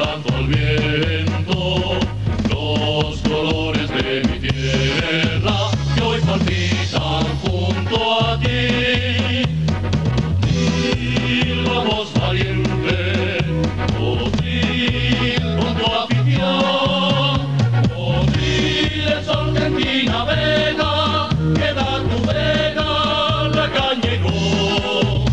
canto al viento los colores de mi tierra que hoy palpitan junto a ti. Motril, vamos valiente, Motril, con tu afición. Motril es Argentina, vega, queda tu vega, la caña y gol.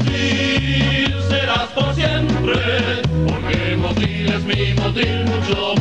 Motril serás por siempre, porque Motril es mi Motril, mucho